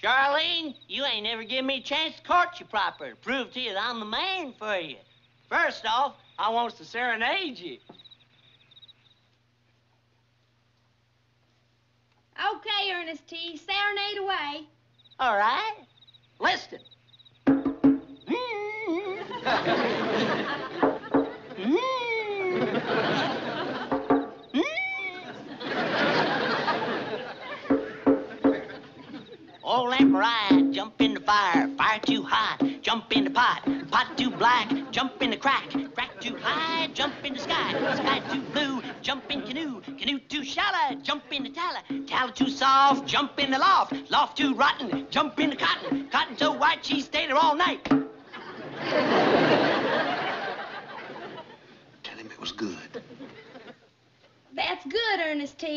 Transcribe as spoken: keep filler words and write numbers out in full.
Charlene, you ain't never given me a chance to court you proper, to prove to you that I'm the man for you. First off, I wants to serenade you. Okay, Ernest T, serenade away. All right. Listen. Old Aunt Mariah, jump in the fire, fire too high, jump in the pot, pot too black, jump in the crack, crack too high, jump in the sky, sky too blue, jump in canoe, canoe too shallow, jump in the tallow, tallow too soft, jump in the loft, loft too rotten, jump in the cotton, cotton so white she stayed there all night. Tell him it was good. That's good, Ernest T.